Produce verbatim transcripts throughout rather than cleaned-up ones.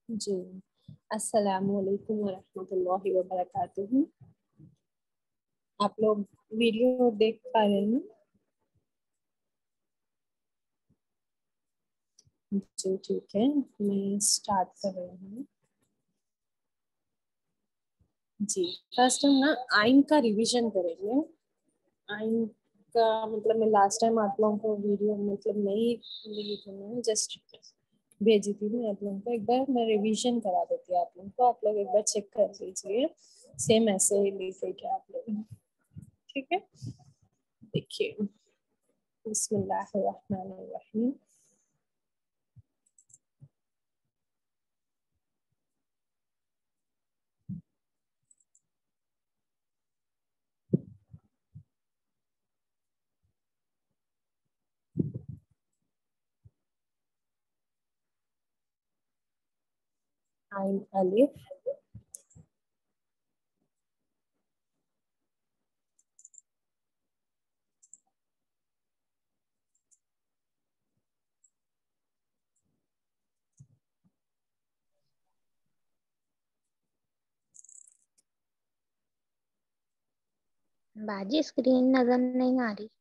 जी, अस्सलामु अलैकुम वरहमतुल्लाहि वबरकातुहू। आप लोग वीडियो देख पा रहे हैं? जी ठीक है, मैं स्टार्ट कर रही हूँ। जी, फर्स्ट हम ना आइन का रिवीजन करेंगे। आइन का मतलब मैं लास्ट टाइम आप लोगों को वीडियो मतलब नहीं ली थी, मैं जस्ट भेजी थी मैं आप लोगों को। एक बार मैं रिवीजन करा देती हूँ आप लोगों को, आप लोग एक बार चेक कर लीजिए सेम ऐसे ही लिखे क्या आप लोग। ठीक है, देखिए बिस्मिल्लाहिर्रहमानिर्रहीम। आइन अलिफ, बाजी स्क्रीन नजर नहीं आ रही।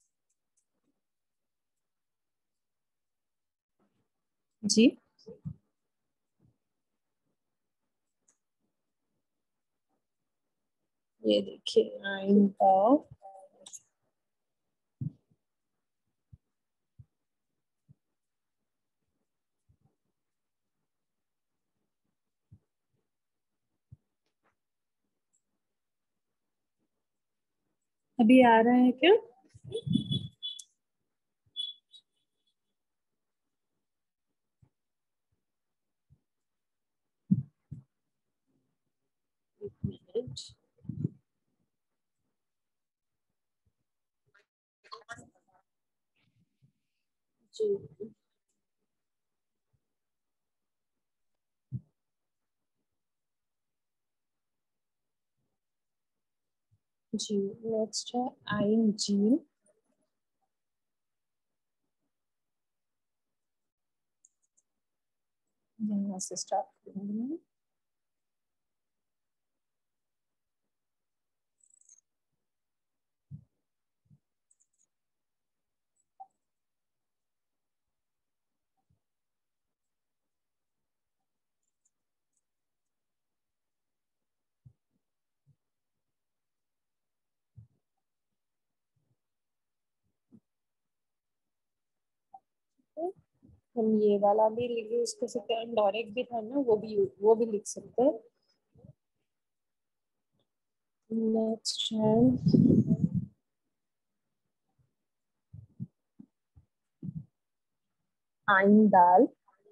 जी ये देखिए आइन का अभी आ रहा है क्या? एक मिनट। जी जी नेक्स्ट है आइन जीम। यहाँ से स्टार्ट करूंगी। हम ये वाला भी लिख उसको सकते हैं, डोरेक भी था ना, वो भी वो भी लिख सकते हैं। नेक्स्ट है आइन दाल।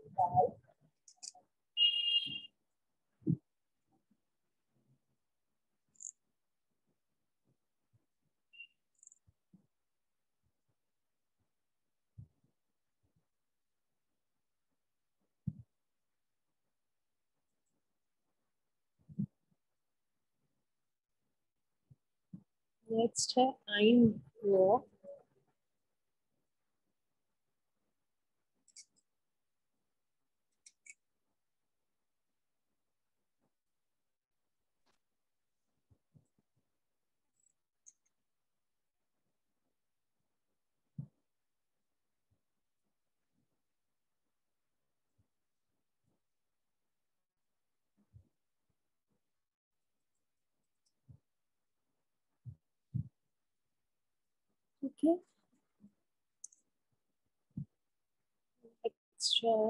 नेक्स्ट है आइन वो। ठीक है, नेक्स्ट है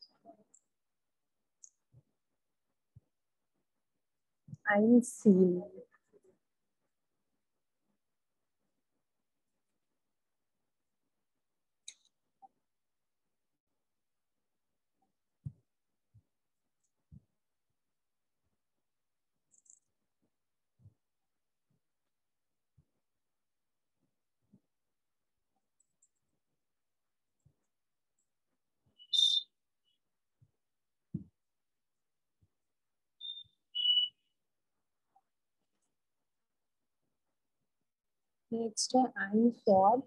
आइन सील। नेक्स्ट है आइन सॉड।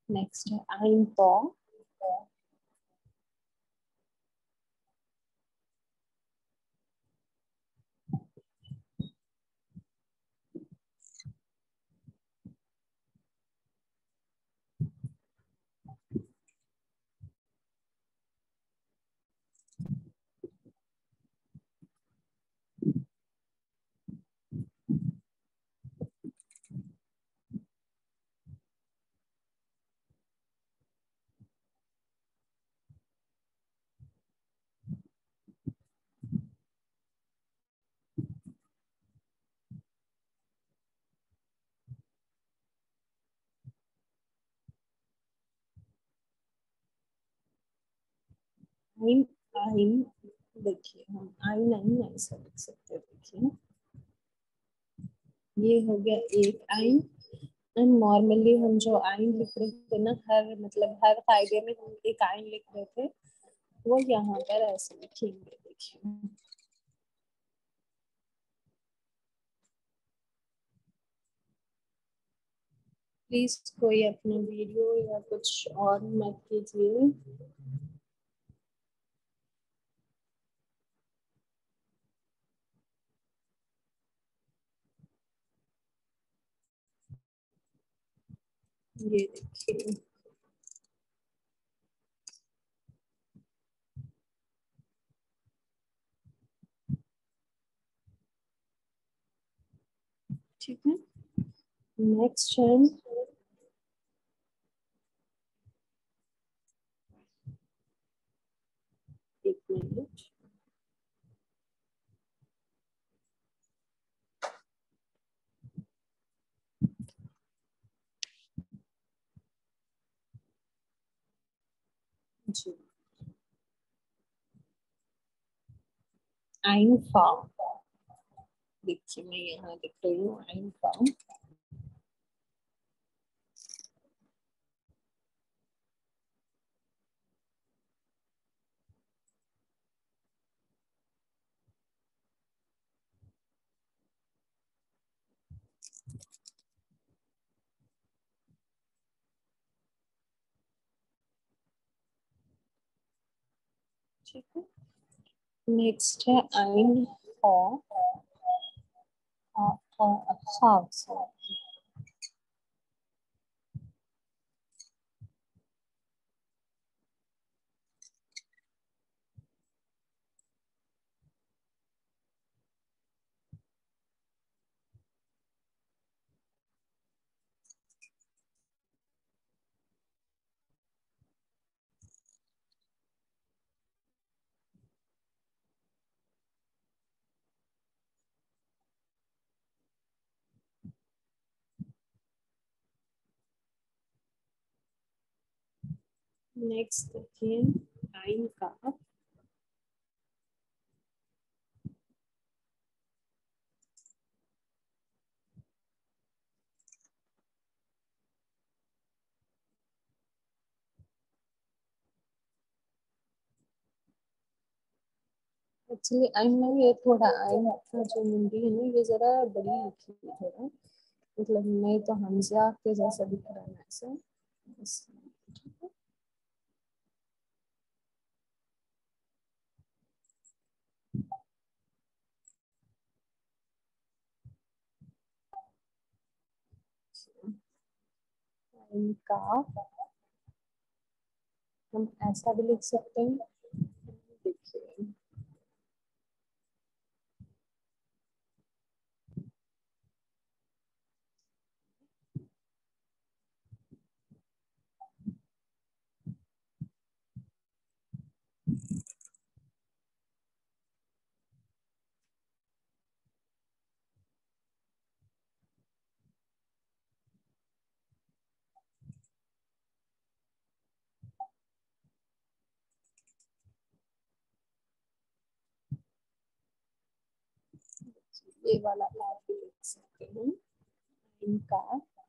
नेक्स्ट है आइन तो, आइन आइन देखिए हम आइन आइन ऐसा लिख सकते हैं। देखिए ये हो गया एक आइन। एंड नॉर्मली हम जो आइन लिख रहे थे ना, हर मतलब हर कायदे में हम एक आइन लिख रहे थे, वो यहाँ पर ऐसे लिखेंगे। देखिए प्लीज कोई अपना वीडियो या कुछ और मत कीजिए। ये देखिए ठीक है। नेक्स्ट है एक मिनट, जी आइन फार्म। देखिए मैं यहाँ लिख रही हूँ आइन फार्म। ठीक है। नेक्स्ट है आइन फॉ, खास। नेक्स्ट देखिए आइन का, एक्चुअली आइन में ये थोड़ा आइन का जो मुंडी है ना, ये जरा बड़ी लिखी है थोड़ा, मतलब नहीं तो हमजा के जैसा दिख रहा है ऐसे। इनका हम ऐसा भी लिख सकते हैं। देखिए ये वाला आप भी लिख सकते हैं इनका।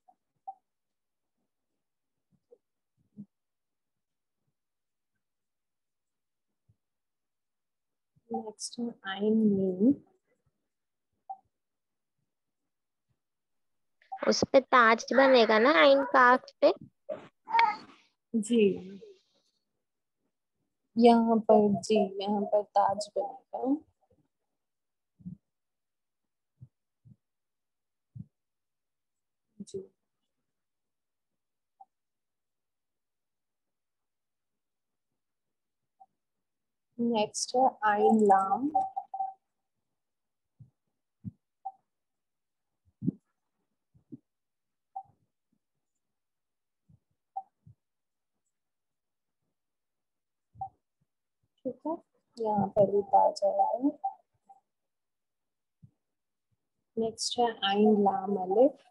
नेक्स्ट है आइन मीन। उस पे ताज बनेगा ना आइन काफ पे? जी यहाँ पर, जी यहाँ पर ताज बनेगा। जी नेक्स्ट है आइन लाम। ठीक है, यहाँ पर भी ताज आएगा। नेक्स्ट है आइन लाम अलिफ।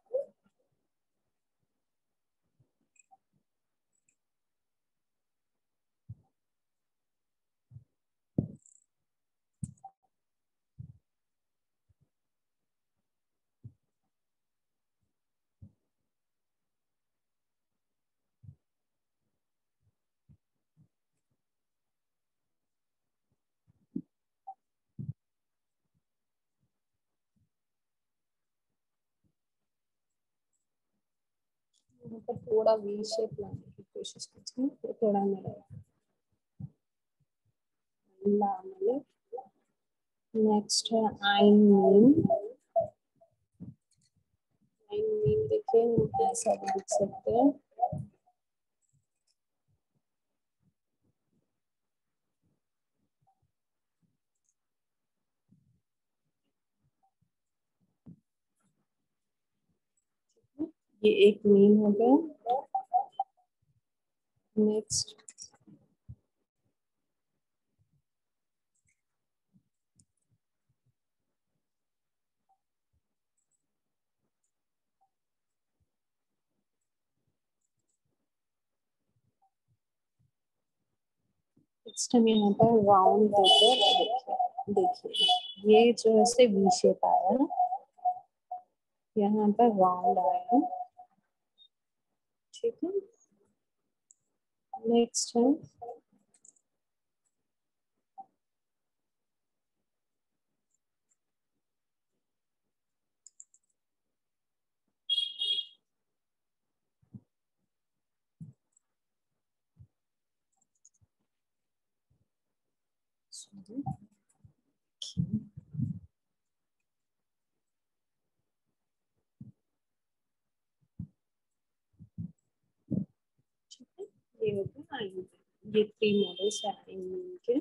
यहाँ पर थोड़ा वी शेप लाने की कोशिश कीजिए, तो थोड़ा मेरा लाम अलिफ। नेक्स्ट है आइन मीम। आइन मीम देखिए हम ऐसा भी लिख सकते हैं। ये एक मीम हो गया। नेक्स्ट नेक्स्ट हम यहाँ पर राउंड देकर, देखिए देखिए ये जो है वी शेप आया, यहाँ पर राउंड आया। ठीक है, नेक्स्ट है ये हो गया आइन। ये थ्री मॉडल्स है आइन के।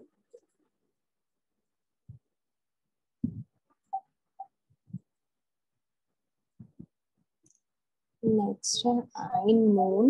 नेक्स्ट है आइन मून।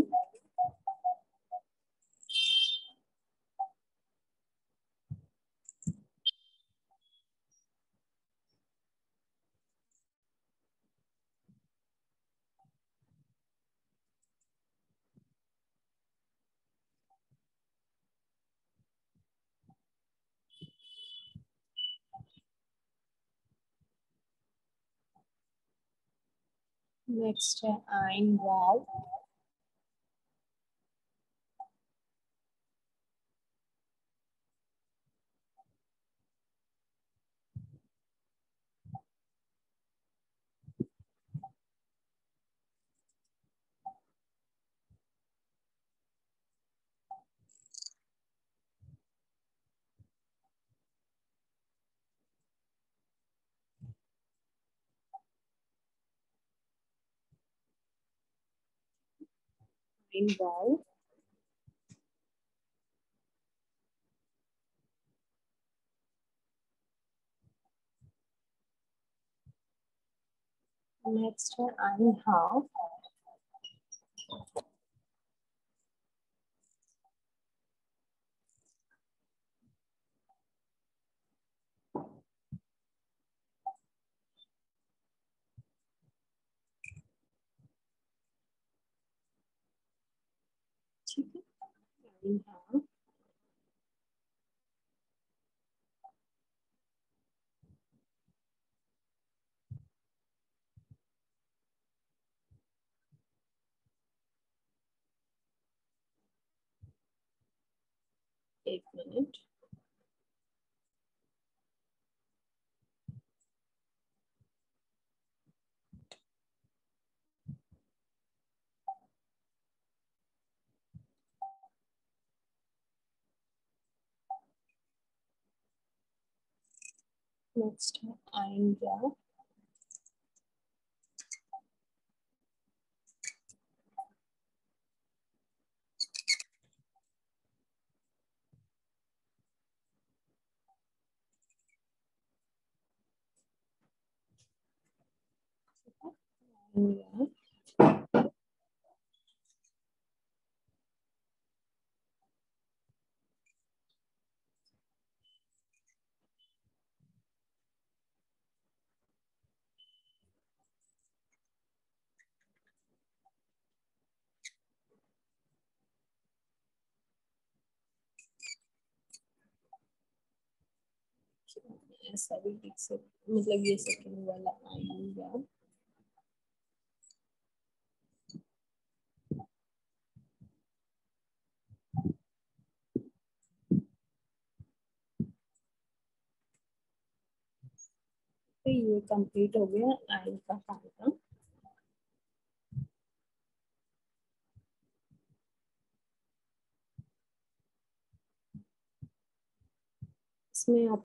नेक्स्ट है आइन वाव। आइन वाव। नेक्स्ट है आइन हाफ। ठीक है, आइन हाफ। एक मिनट। नेक्स्ट है आएंगे। आएंगे ऐसा भी लिख सकते, मतलब ये सेकंड वाला आएंगे। तो ये कंप्लीट हो गया आई का फायदा। इसमें आप